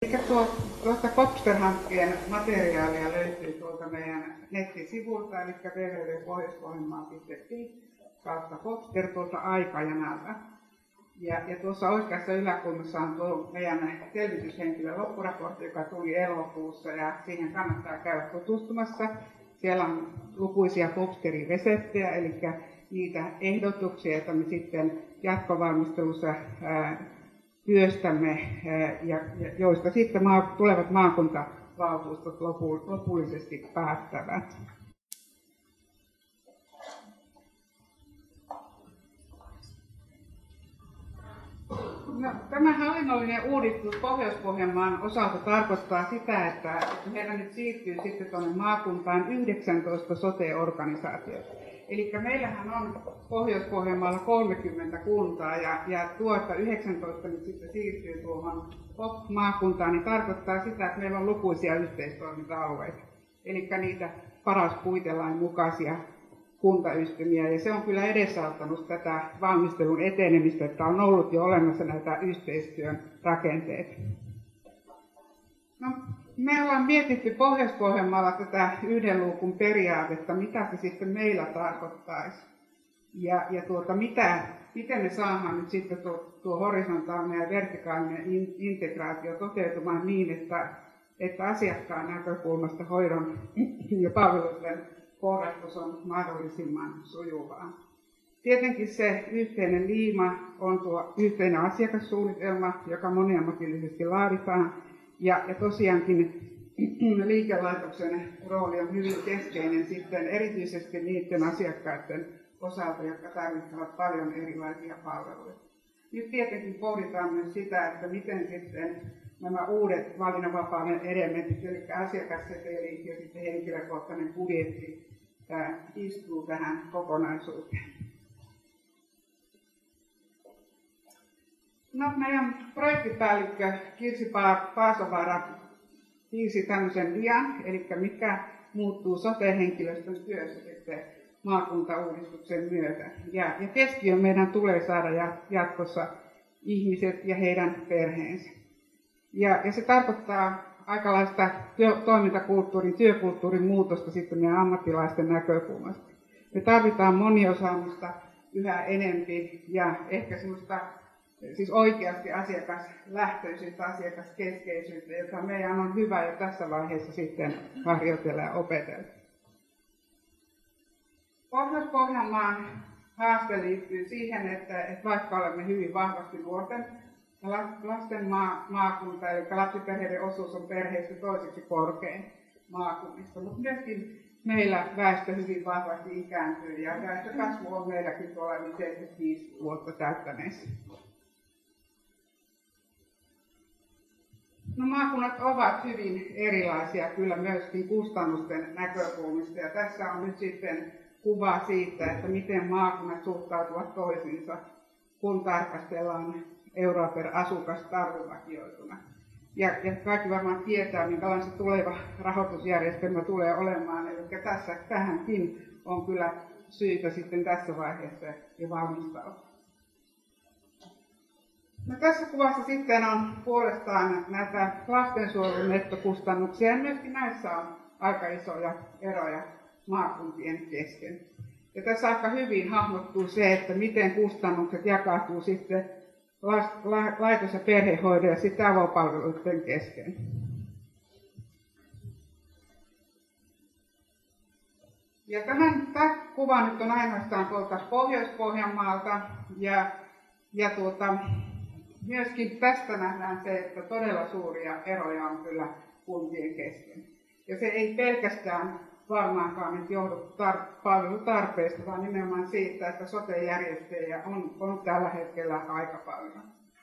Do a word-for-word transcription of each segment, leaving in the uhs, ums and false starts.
Eli tuo, tuosta Kopster-hankkeen materiaalia löytyy tuolta meidän nettisivuilta, eli double-u double-u double-u piste pohjois-pohjanmaa piste fi kautta Kopster tuolta aikajanalta. Ja, ja tuossa oikeassa yläkulmassa on tuo meidän selvityshenkilön loppuraportti, joka tuli elokuussa, ja siihen kannattaa käydä tutustumassa. Siellä on lukuisia Kopsterin reseptejä, eli niitä ehdotuksia, joita me sitten jatkovalmistelussa ää, työstämme, ää, ja, ja joista sitten maa, tulevat maakuntavaltuustot lopu, lopullisesti päättävät. No, tämä hallinnollinen uudistus Pohjois-Pohjanmaan osalta tarkoittaa sitä, että meillä nyt siirtyy sitten tuonne maakuntaan yhdeksäntoista sote-organisaatiota. Eli meillähän on Pohjois-Pohjanmaalla kolmekymmentä kuntaa ja, ja tuota yhdeksäntoista nyt sitten siirtyy tuohon maakuntaan, niin tarkoittaa sitä, että meillä on lukuisia yhteistoiminta-alueita. Eli niitä paras puitelain mukaisia kuntayhtymiä, ja se on kyllä edesauttanut tätä valmistelun etenemistä, että on ollut jo olemassa näitä yhteistyön rakenteita. No, me ollaan mietitty Pohjois-Pohjanmaalla tätä yhden luukun periaatetta, mitä se sitten meillä tarkoittaisi, ja, ja tuota, mitä, miten me saadaan nyt sitten tuo, tuo horisontaalinen ja vertikaalinen integraatio toteutumaan niin, että, että asiakkaan näkökulmasta hoidon ja palveluiden porrastus on mahdollisimman sujuvaa. Tietenkin se yhteinen liima on tuo yhteinen asiakassuunnitelma, joka moniammatillisesti laaditaan. Ja, ja tosiaankin liikelaitoksen rooli on hyvin keskeinen sitten erityisesti niiden asiakkaiden osalta, jotka tarvitsevat paljon erilaisia palveluja. Nyt tietenkin pohditaan myös sitä, että miten sitten nämä uudet valinnanvapauden elementit, eli asiakasseteli ja sitten henkilökohtainen budjetti, tämä istuu tähän kokonaisuuteen. No, meidän projektipäällikkö Kirsi Paasovaara piirsi tämmöisen dian, eli mikä muuttuu sote-henkilöstön työssä sitten maakuntauudistuksen myötä. Ja, ja keskiöön meidän tulee saada jatkossa ihmiset ja heidän perheensä. Ja, ja se tarkoittaa aikalaista työ, toimintakulttuurin, työkulttuurin muutosta sitten meidän ammattilaisten näkökulmasta. Me tarvitaan moniosaamista yhä enempi ja ehkä semmoista siis oikeasti asiakaslähtöisyyttä, asiakaskeskeisyyttä, jota meidän on hyvä jo tässä vaiheessa sitten harjoitella ja opetella. Pohjois-Pohjanmaan haaste liittyy siihen, että, että vaikka olemme hyvin vahvasti nuorten ja lasten maa, maakunta, eli lapsiperheiden osuus on perheistä toiseksi korkein maakunnissa, mutta myöskin meillä väestö hyvin vahvasti ikääntyy ja väestökasvu on meilläkin tuolla seitsemänkymmentäviisi vuotta täyttäneessä. No, maakunnat ovat hyvin erilaisia kyllä myöskin kustannusten näkökulmista, ja tässä on nyt sitten kuva siitä, että miten maakunnat suhtautuvat toisiinsa, kun tarkastellaan euroa per asukas tarvevakioituna. Ja, ja kaikki varmaan tietää, minkälainen se tuleva rahoitusjärjestelmä tulee olemaan, eli tässä, tähänkin on kyllä syytä sitten tässä vaiheessa jo valmistautua. No, tässä kuvassa sitten on puolestaan näitä lastensuojelun nettokustannuksia, ja myöskin näissä on aika isoja eroja maakuntien kesken. Ja tässä aika hyvin hahmottuu se, että miten kustannukset jakautuu sitten laitos- ja perhehoidon ja sitten avopalveluiden kesken. Ja tämän, tämä kuva nyt on ainoastaan tuolta Pohjois-Pohjanmaalta, ja, ja tuota, myöskin tästä nähdään se, että todella suuria eroja on kyllä kuntien kesken. Ja se ei pelkästään varmaankaan nyt johdu tar- palvelutarpeesta, vaan nimenomaan siitä, että sote-järjestäjiä on, on tällä hetkellä aika paljon.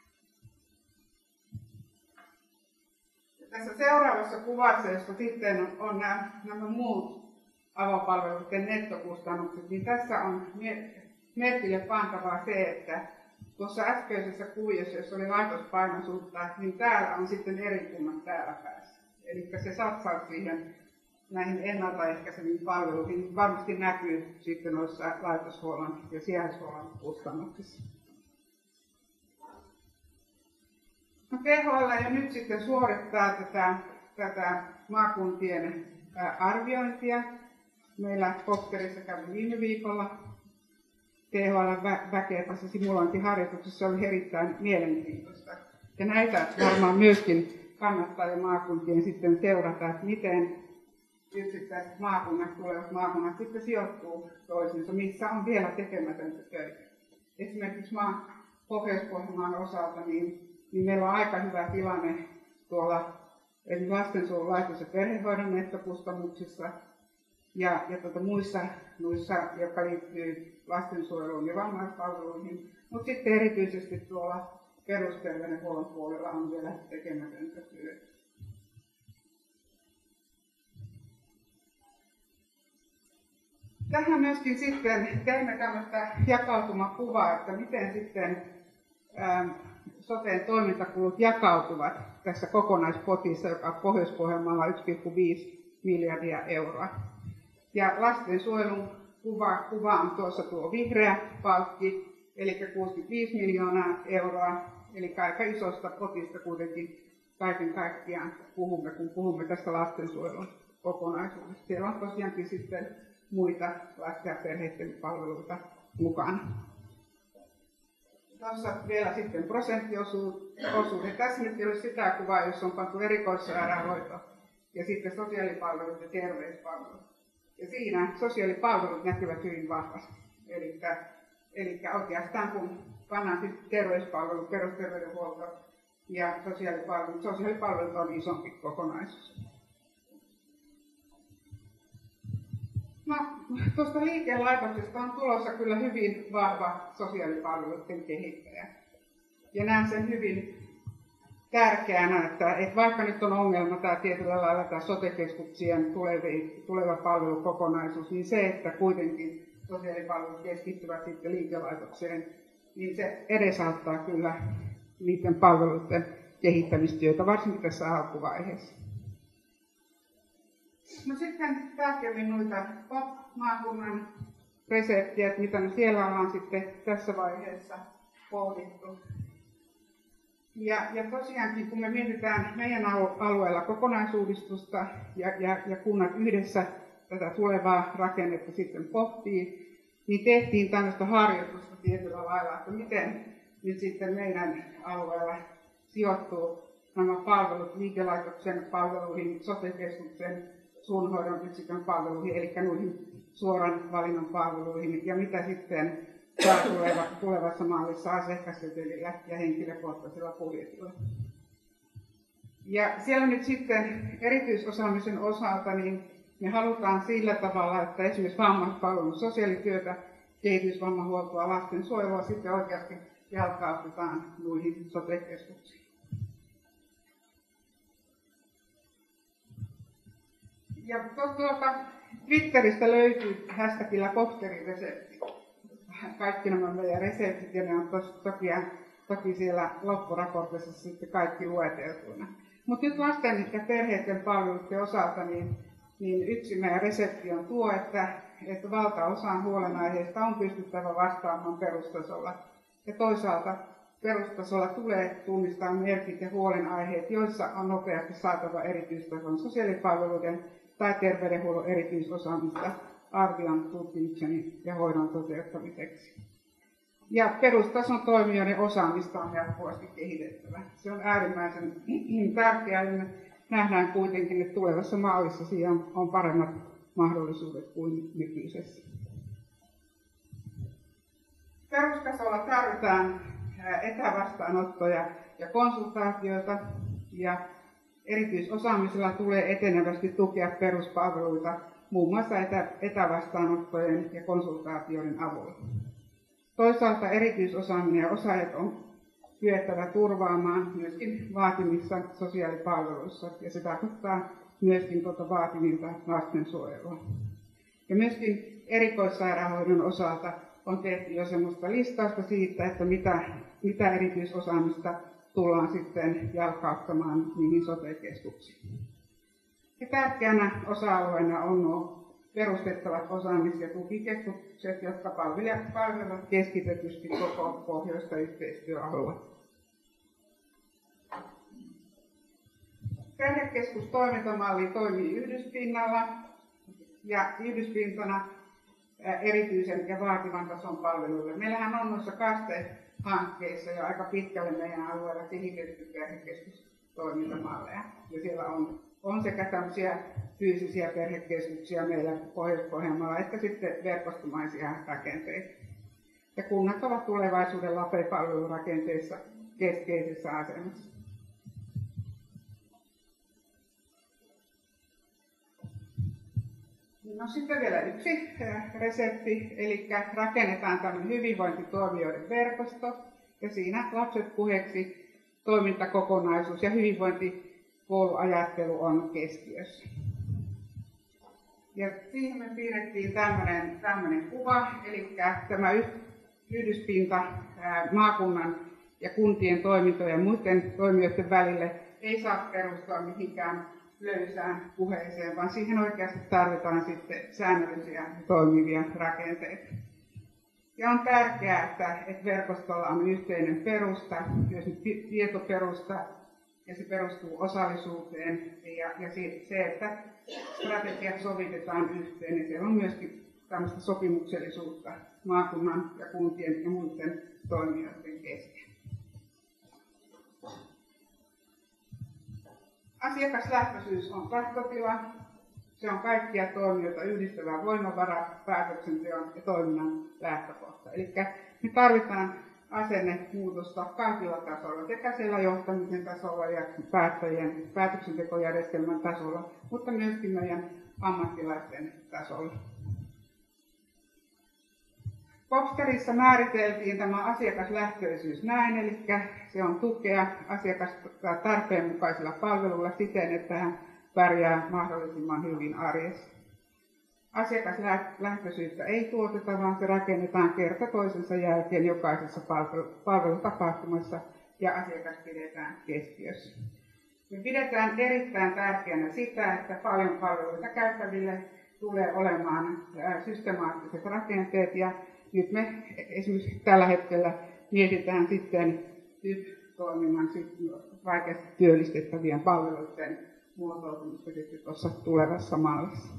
Ja tässä seuraavassa kuvassa, jossa sitten on, on nämä, nämä muut avopalveluiden nettokustannukset, niin tässä on merkille pantavaa se, että tuossa äskeisessä kuviossa, jossa oli laitospainoisuutta, niin täällä on sitten eri kunnat täällä päässä. Eli se satsaus siihen näihin ennaltaehkäiseviin palveluihin varmasti näkyy sitten noissa laitoshuollon ja sijaishuollon kustannuksissa. No, T H L jo nyt sitten suorittaa tätä, tätä maakuntien arviointia. Meillä Kopterissa kävi viime viikolla T H L-väkeä tässä simulointiharjoituksessa, oli erittäin mielenkiintoista. Ja näitä varmaan myöskin kannattaa jo maakuntien sitten seurata, että miten yksittäiset maakunnat, tulevat maakunnat sitten sijoittuu toisiinsa, missä on vielä tekemätöntä töitä. Esimerkiksi maa, Pohjois-Pohjanmaan osalta, niin, niin meillä on aika hyvä tilanne tuolla eli lastensuojelulaitos- ja perhehoidon nettokustannuksissa ja, ja tuota, muissa, muissa, jotka liittyy lastensuojeluun ja vammaispalveluihin, mutta sitten erityisesti tuolla perusterveydenhuollon puolella on vielä tekemätöntä työtä. Tähän myöskin sitten teimme tämmöistä jakautumakuvaa, että miten sitten ähm, soteen toimintakulut jakautuvat tässä kokonaispotissa, joka on Pohjois-Pohjanmaalla yksi pilkku viisi miljardia euroa. Ja lastensuojelun kuva, kuva on tuossa tuo vihreä palkki, eli kuusikymmentäviisi miljoonaa euroa, eli aika isosta potista kuitenkin kaiken kaikkiaan puhumme, kun puhumme tästä lastensuojelun kokonaisuudesta. Siellä on tosiaankin sitten muita lasten ja perheiden palveluita mukana. Tuossa vielä sitten prosenttiosuudet. Tässä nyt ei ole sitä kuvaa, jos on pantu erikoissairaanhoito ja sitten sosiaalipalvelut ja terveyspalvelut. Ja siinä sosiaalipalvelut näkyvät hyvin vahvasti. Eli, eli oikeastaan kun pannaan sitten terveyspalvelut, perusterveydenhuolto ja sosiaalipalvelut, sosiaalipalvelut on isompi kokonaisuus. No, tuosta liikelaitoksesta on tulossa kyllä hyvin vahva sosiaalipalveluiden kehittäjä. Ja näen sen hyvin tärkeänä, että, että vaikka nyt on ongelma tämä tietyllä lailla tämä sote-keskuksien tuleva palvelukokonaisuus, niin se, että kuitenkin sosiaalipalvelut keskittyvät sitten liikelaitokseen, niin se edesauttaa kyllä niiden palveluiden kehittämistyötä, varsinkin tässä alkuvaiheessa. No sitten tarkemmin noita P O P-maakunnan reseptiä, että mitä me siellä ollaan sitten tässä vaiheessa pohdittu. Ja, ja tosiaankin, kun me mietitään meidän alueella kokonaisuudistusta ja, ja, ja kunnat yhdessä tätä tulevaa rakennetta sitten pohtii, niin tehtiin tämmöistä harjoitusta tietyllä lailla, että miten nyt sitten meidän alueella sijoittuu nämä palvelut liikelaitoksen palveluihin, sote-keskuksen suunhoidon yksikön palveluihin, eli noihin suoran valinnan palveluihin, ja mitä sitten saa tuleva, tulevassa mallissa asiakassetelillä ja henkilökohtaisella budjetilla. Ja siellä nyt sitten erityisosaamisen osalta, niin me halutaan sillä tavalla, että esimerkiksi vammaispalvelun sosiaalityötä, kehitysvammahuoltoa, lastensuojelua sitten oikeasti jalkautetaan noihin sote-keskuksiin. Ja tuolta Twitteristä löytyy hashtagillä Kopteriresepti. Kaikki nämä meidän reseptit, ja ne on tos, toki, toki siellä loppuraportissa sitten kaikki lueteltuna. Mutta nyt lasten ja perheiden palveluiden osalta, niin, niin yksi meidän resepti on tuo, että, että valtaosaan huolenaiheista on pystyttävä vastaamaan perustasolla. Ja toisaalta perustasolla tulee tunnistaa merkit ja huolenaiheet, joissa on nopeasti saatava erityistason sosiaalipalveluiden tai terveydenhuollon erityisosaamista arvion, tutkimuksen ja hoidon toteuttamiseksi. Ja perustason toimijoiden osaamista on jatkuvasti kehitettävä. Se on äärimmäisen tärkeää, ja me nähdään kuitenkin, että tulevassa mallissa siinä on paremmat mahdollisuudet kuin nykyisessä. Perustasolla tarvitaan etävastaanottoja ja konsultaatioita, ja erityisosaamisella tulee etenevästi tukea peruspalveluita muun muassa etä, etävastaanottojen ja konsultaatioiden avulla. Toisaalta erityisosaaminen ja osaajat on kyettävä turvaamaan myöskin vaatimissa sosiaalipalveluissa, ja se tarkoittaa myöskin tuota vaativilta lastensuojelua. Ja myöskin erikoissairaanhoidon osalta on tehty jo semmoista listausta siitä, että mitä, mitä erityisosaamista tullaan sitten jalkauttamaan niihin sote-keskuksiin. Ja tärkeänä osa-alueena on nuo perustettavat osaamis- ja tukikeskukset, jotka palvelevat keskitetysti koko pohjoista yhteistyöaluetta. Perhekeskustoimintamalli toimii yhdyspinnalla ja yhdyspintana erityisen ja vaativan tason palveluille. Meillähän on noissa kaste-hankkeissa jo aika pitkälle meidän alueella kehitetty perhekeskustoimintamalleja. Ja siellä on, on sekä tämmöisiä fyysisiä perhekeskuksia meillä Pohjois-Pohjanmaalla että sitten verkostomaisia rakenteita. Ja kunnat ovat tulevaisuuden L A P E-palvelurakenteessa keskeisessä asemassa. No sitten vielä yksi resepti, eli rakennetaan tämmöinen hyvinvointitoimijoiden verkosto, ja siinä lapset puheeksi toimintakokonaisuus ja hyvinvointikouluajattelu on keskiössä. Ja siihen me piirrettiin tämmöinen, tämmöinen kuva, eli tämä yhdyspinta maakunnan ja kuntien toimintojen ja muiden toimijoiden välille ei saa perustua mihinkään löysään puheeseen, vaan siihen oikeasti tarvitaan sitten säännöllisiä toimivia rakenteita. Ja on tärkeää, että, että verkostolla on yhteinen perusta, myös tietoperusta, ja se perustuu osallisuuteen, ja, ja se, että strategiat sovitetaan yhteen, ja siellä on myöskin tämmöistä sopimuksellisuutta maakunnan ja kuntien ja muiden toimijoiden kesken. Asiakaslähtöisyys on tahtotila. Se on kaikkia toimijoita yhdistävä voimavara, päätöksenteon ja toiminnan lähtökohta. Eli me tarvitaan asennemuutosta kaikilla tasoilla, sekä siellä johtamisen tasolla ja päättäjien päätöksentekojärjestelmän tasolla, mutta myöskin meidän ammattilaisten tasolla. Popstarissa määriteltiin tämä asiakaslähtöisyys näin, eli se on tukea asiakasta tarpeen mukaisilla palveluilla siten, että hän pärjää mahdollisimman hyvin arjessa. Asiakaslähtöisyyttä ei tuoteta, vaan se rakennetaan kerta toisensa jälkeen jokaisessa palvelutapahtumassa ja asiakas pidetään keskiössä. Me pidetään erittäin tärkeänä sitä, että paljon palveluita käyttäville tulee olemaan systemaattiset rakenteet, ja nyt me esimerkiksi tällä hetkellä mietitään sitten Y P-toiminnan vaikeasti työllistettävien palveluiden muotoutumista sitten tuossa tulevassa mallissa.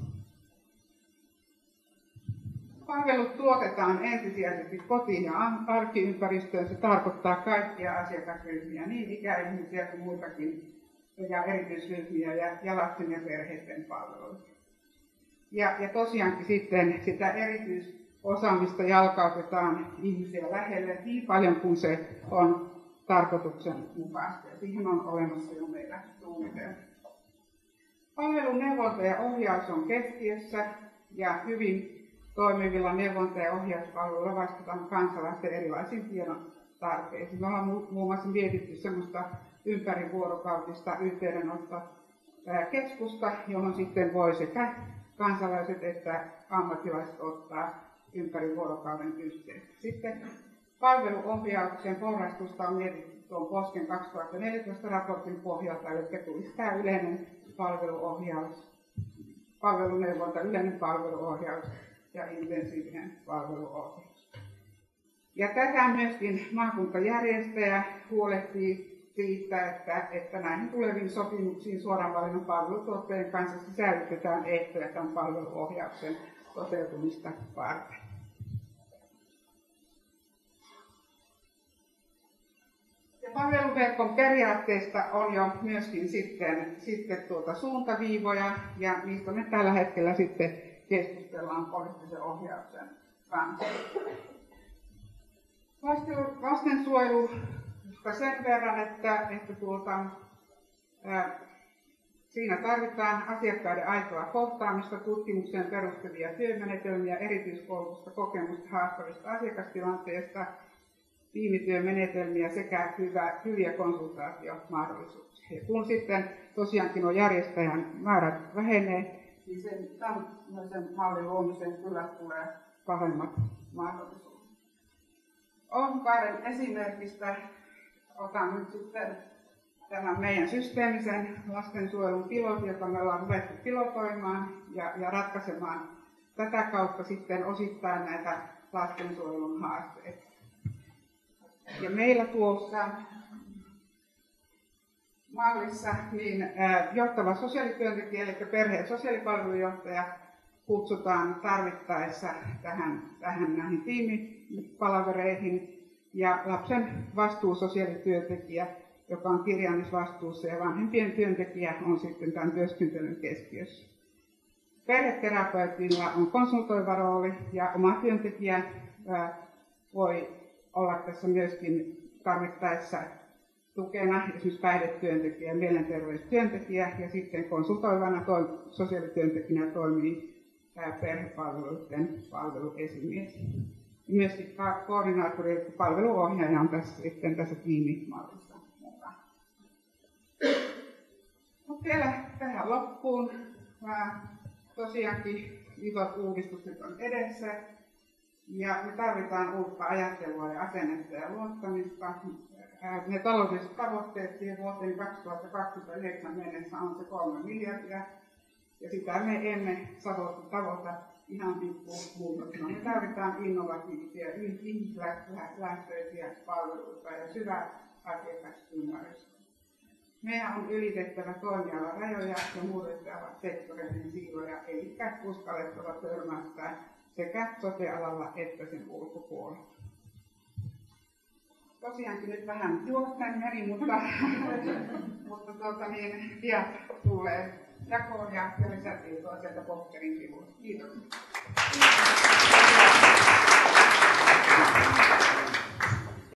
Palvelut tuotetaan ensisijaisesti kotiin ja arkiympäristöön. Se tarkoittaa kaikkia asiakasryhmiä, niin ikäihmisiä kuin muitakin, ja erityisryhmiä ja, ja lasten ja perheiden palveluita. Ja, ja tosiaankin sitten sitä erityisosaamista jalkautetaan ihmisiä lähelle niin paljon kuin se on tarkoituksenmukaista. Ja siihen on olemassa jo meillä suunnitelma. Palvelun neuvonta ja ohjaus on keskiössä, ja hyvin toimivilla neuvonta- ja ohjauspalveluilla vastataan kansalaisten erilaisiin tiedon tarpeisiin. Me ollaan muun muassa mietitty semmoista ympärivuorokautista yhteydenottokeskusta, johon sitten voi sekä kansalaiset että ammattilaiset ottaa ympäri vuorokauden yhteyttä. Sitten palveluohjauksen porrastusta on mietitty tuon Posken kaksituhattaneljätoista raportin pohjalta, eli tulisi tämä yleinen palveluohjaus, palveluneuvonta, yleinen palveluohjaus ja intensiivinen palveluohjaus. Ja tätä myöskin maakuntajärjestäjä huolehtii siitä, että, että näihin tuleviin sopimuksiin suoran valinnan palvelutuottajien kanssa sisällytetään ehtoja tämän palveluohjauksen toteutumista varten. Ja palveluverkon periaatteista on jo myöskin sitten, sitten tuota suuntaviivoja, ja niistä me tällä hetkellä sitten keskustellaan poliittisen ohjauksen kanssa. Lastensuojelusta sen verran, että, että tuota, ää, siinä tarvitaan asiakkaiden aitoa kohtaamista, tutkimukseen perustuvia työmenetelmiä, erityiskoulutusta, kokemusta haastavista asiakastilanteista, tiimityömenetelmiä sekä hyvä, hyviä konsultaatiomahdollisuuksia. Ja kun sitten tosiaankin on järjestäjän määrät vähenee, niin sen tämmöisen mallin luomiseen kyllä tulee pahemmat mahdollisuudet. Oulukaaren esimerkistä otan nyt sitten tämän meidän systeemisen lastensuojelun pilotin, jota me ollaan ruvettu pilotoimaan ja, ja ratkaisemaan tätä kautta sitten osittain näitä lastensuojelun haasteita. Ja meillä tuossa mallissa niin johtava sosiaalityöntekijä, eli perhe- ja sosiaalipalvelujohtaja, kutsutaan tarvittaessa tähän, tähän näihin tiimipalavereihin, ja lapsen vastuusosiaalityöntekijä, joka on kirjaamisvastuussa, ja vanhempien työntekijä on sitten tämän työskentelyn keskiössä. Perheterapeutilla on konsultoiva rooli, ja oma työntekijä voi olla tässä myöskin tarvittaessa tukena, esimerkiksi päihdetyöntekijä ja mielenterveystyöntekijä, ja sitten konsultoivana toi, sosiaalityöntekijänä toimii perhepalveluiden palveluesimies. Myöskin koordinaattori ja palveluohjaaja on tässä, sitten tässä tiimimallissa mukana. Vielä tähän loppuun. Tosiaankin isot uudistukset on edessä. Ja me tarvitaan uutta ajattelua ja asennetta ja luottamista. Ne taloudelliset tavoitteet siihen vuoteen kaksituhattakaksikymmentäyhdeksän mennessä on se kolme miljardia. Ja sitä me emme tavoita ihan pikkuvuosina. Me tarvitaan innovatiivisia, ihmislähtöisiä palveluita ja syvää asiakasymmärrystä. Meidän on ylitettävä toimialan rajoja ja murrettava sektoreiden siiloja, eli uskallettava törmästä sekä sote-alalla että sen ulkopuolella. Tosiaankin nyt vähän juosten meni, mutta, mutta tuota, niin, diat tulee jakoon ja lisätietoa sieltä Boxerin sivuilta. Kiitos.